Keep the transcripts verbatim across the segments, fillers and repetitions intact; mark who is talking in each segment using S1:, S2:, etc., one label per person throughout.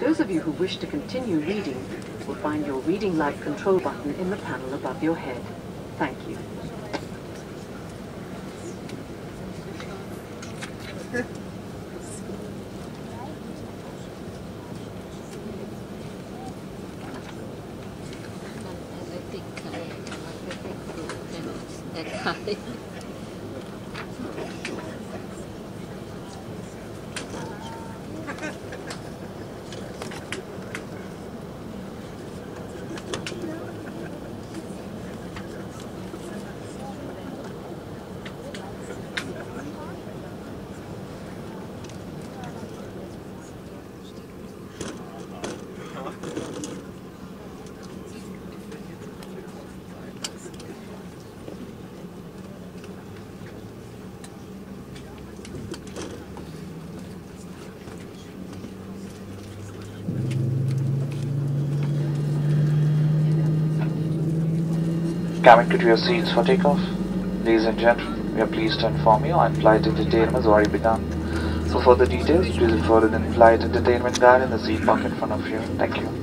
S1: Those of you who wish to continue reading will find your reading light control button in the panel above your head. Thank you.
S2: Coming to your seats for takeoff. Ladies and gentlemen, we are pleased to inform you our flight entertainment has already begun. For further details, please refer to the flight entertainment guide in the seat pocket in front of you. Thank you.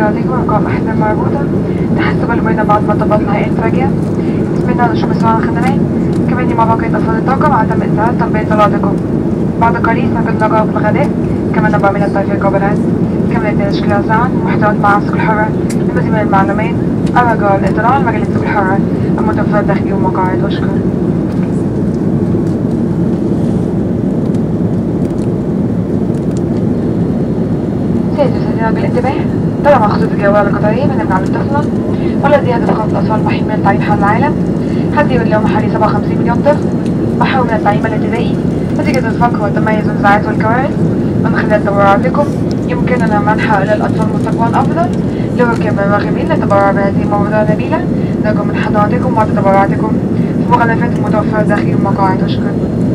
S3: حضراتكم أرقام أحزان مربوطة تحسب المريضة بعد ما طبقت لها انفراجات. نتمنى نشوف مسؤول عن الخدمات. كمان مع بقية أفراد الطاقم عدم إسعاف تلبية طلباتكم. بعد قليل سنكون نقرأ في الغداء. كمان نبقى من الطرف القابلات. كمان تشكيل أوزان محتوى مع السوق الحرة لمزيد من المعلومات. الرجاء الاطلاع على مجلة السوق الحرة المتوفرة داخل ومقاعد. وشكرا. سيد سيدنا بالانتباه طالما خطوط الجوال القطرية من نمنع الطفلة والذي هدف خمس أطفال محيط من التعليم حول العالم حتى اليوم حوالي سبعة وخمسين مليون طفل محروم من التعليم الابتدائي نتيجة الفقر والتميز والنزاعات والكوارث. من خلال تبرعاتكم يمكننا منح هؤلاء الأطفال مستقبل أفضل. لو كان من الراغبين للتبرع بهذه المبادرة النبيلة نرجو من حضراتكم وعد تبرعاتكم في مخلفات المتوفرة داخل المقاعد. وشكرا.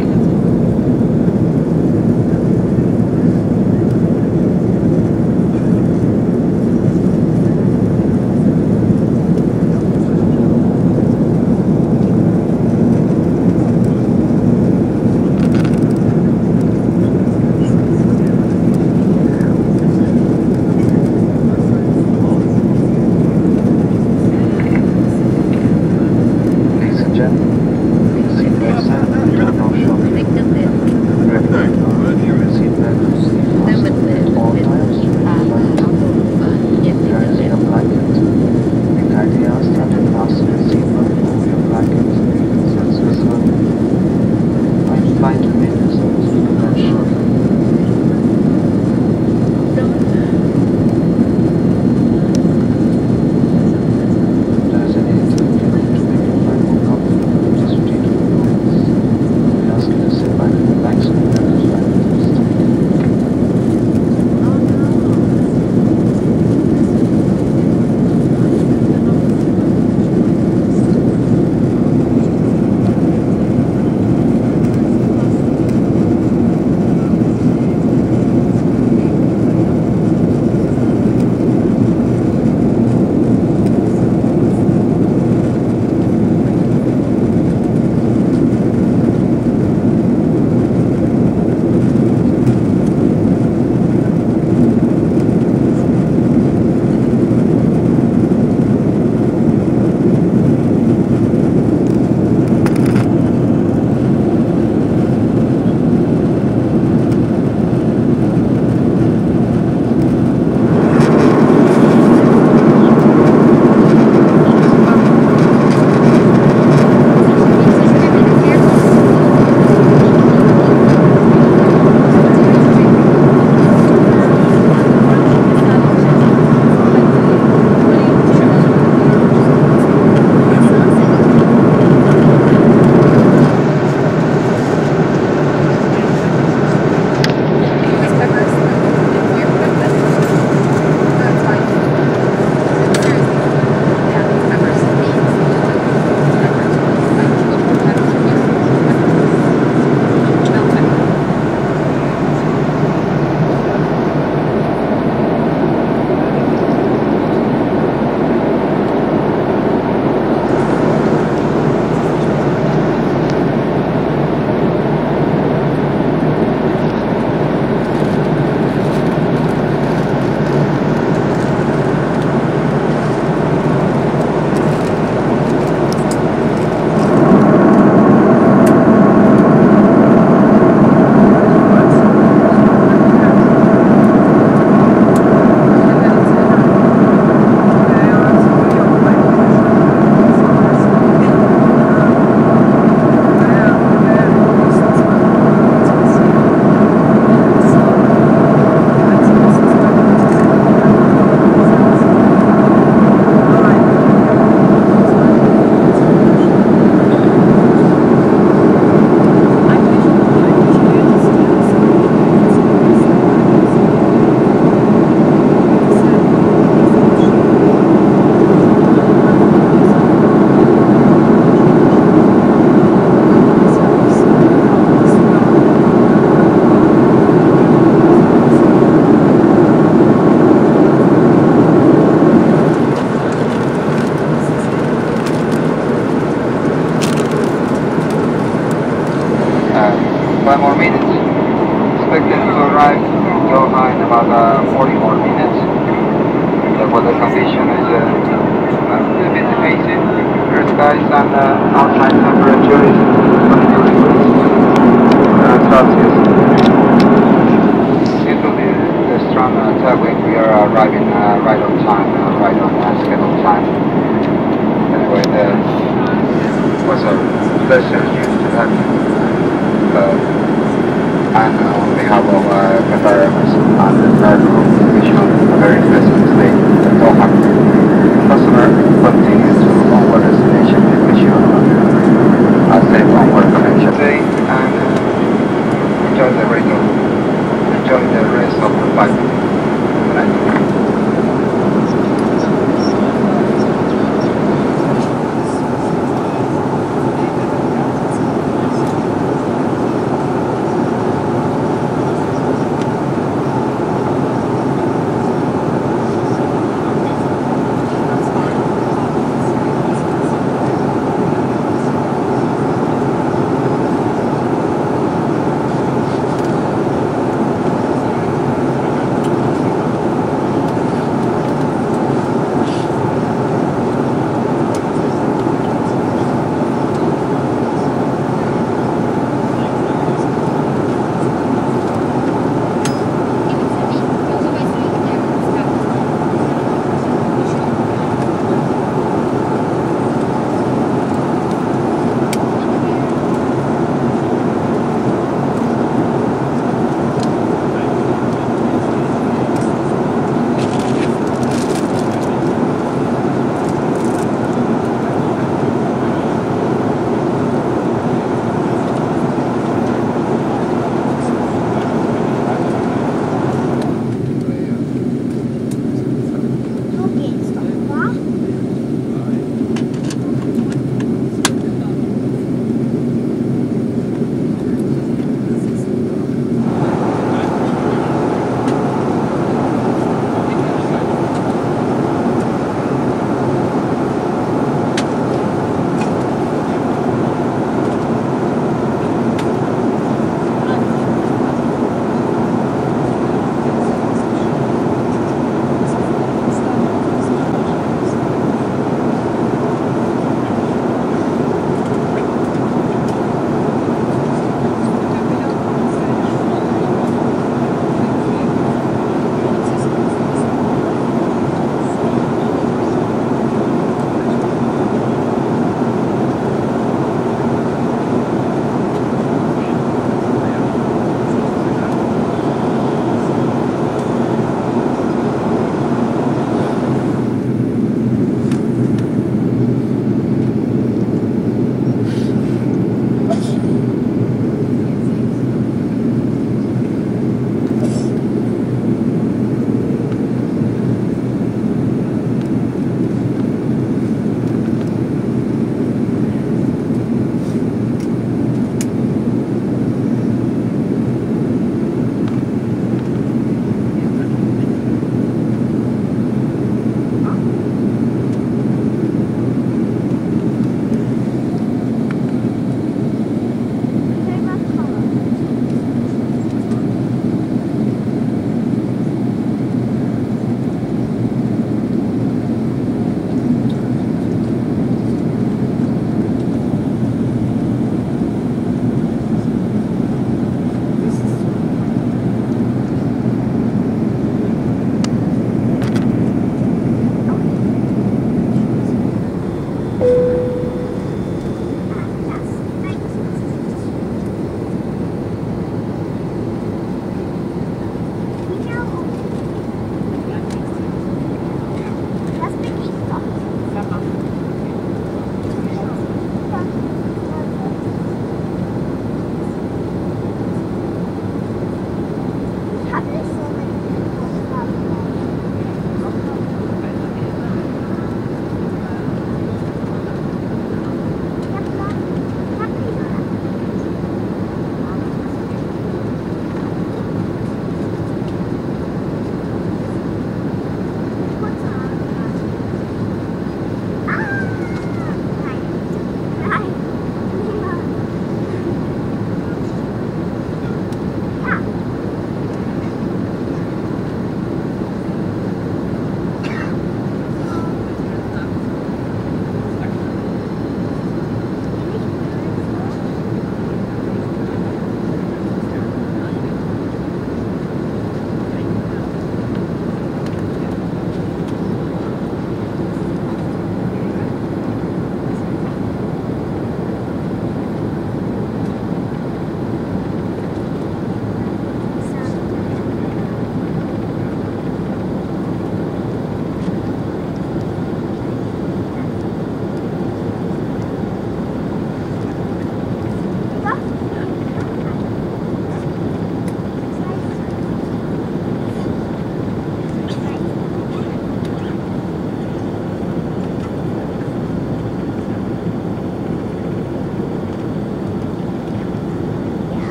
S4: five more minutes. Expected to arrive in Doha in about uh, forty more minutes. That was skies and uh, outside temperature is twenty-two degrees uh, Celsius. Due to the, the strong uh, tailwind, we are arriving uh, right on time, uh, right on uh, scheduled time. Anyway, the, it was a pleasure here to have you. Uh, and uh, on behalf of uh, Qatar Airways and the entire group, wish you a very pleasant stay at Doha. Customer, continue to onward destination. We wish you a safe onward connection day and uh, enjoy the radio. Enjoy the rest of the flight. Good night.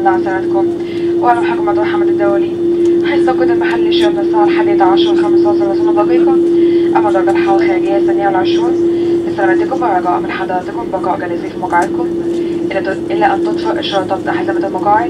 S3: الله على سلامتكم وعلى محكمة محمد الدولي، حيث توقيت المحلي شهر من الساعة الحادية عشر وخمسة عشر وثمان دقيقة. أما درجة الحرارة الخارجية الثانية والعشرون. لسلامتكم ورجاء من حضراتكم بقاء جالسين في مقاعدكم إلى أن تطفئ إشارات حزمة المقاعد.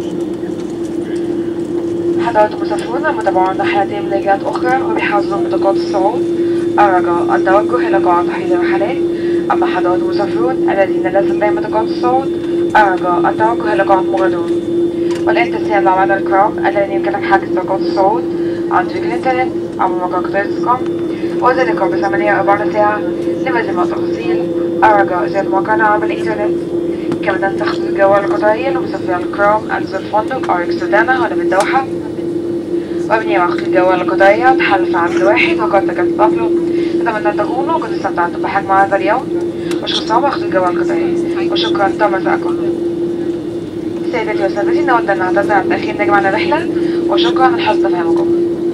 S3: حضرات المسافرون المتابعون لحياتهم لجهات أخرى وبحاذر بطاقات الصعود الرجاء التوجه إلى قاعة تحويل الرحلات. أما حضرات المسافرون الذين ليس لديهم بطاقات الصعود الرجاء التوجه إلى قاعة مغادرون. والآن تسهيل العملاء الكرام الذين يمكنك حجز بطاقات الصعود عن طريق الإنترنت أو موقع قطار السكام وذلك بثمانية أربعين ساعة. لمزيد من التفاصيل الرجاء زيارة موقعنا عبر الإنترنت. كما تستخدم الجوال القطرية لمسافرين الكرام أنزل الفندق أو إكستردانا هنا بالدوحة. وبني وقت الجوال القطرية تحل عامل واحد وقد تكلف بافلو. أتمنى أن تكونوا قد استمتعتم بحجم هذا اليوم وشكرا وقت الجوال القطرية وشكرا تمساكم. سيدتي وسادتي نود أن نعتذر عن تأخير نجم عن الرحلة وشكرا لحسن تفهمكم.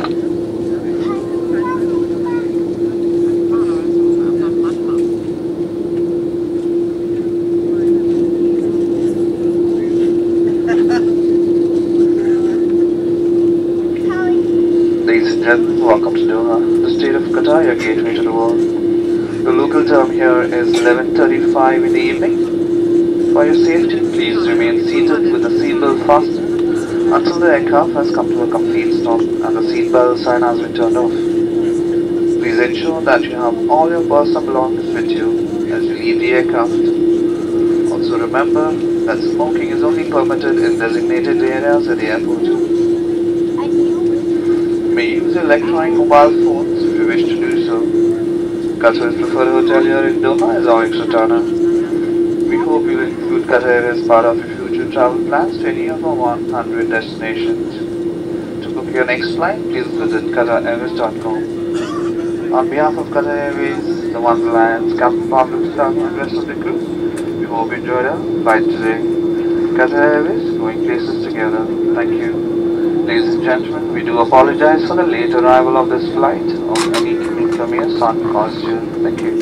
S2: Ladies and gentlemen, welcome to Doha, the state of Qatar, your gateway to the world. The local time here is eleven thirty-five in the evening. For your safety, please remain seated with the seatbelt fastened until the aircraft has come to a complete stop and the seatbelt sign has been turned off. Please ensure that you have all your personal belongings with you as you leave the aircraft. Also remember that smoking is only permitted in designated areas at the airport. You may use electronic mobile phones if you wish to do so. Qatar's preferred hotel here in Doha is Oryx Rotana. We hope you will include Qatar as part of your future travel plans to any of our one hundred destinations. To book your next flight, please visit qatar airways dot com. On behalf of Qatar Airways, the One Alliance, Captain Pablo Tizano and rest of the crew, we hope you enjoyed our flight today. Qatar Airways, going places together. Thank you. Ladies and gentlemen, we do apologize for the late arrival of this flight or any inconvenience on caused you. Thank you.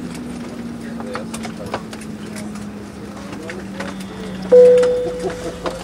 S5: Thank you.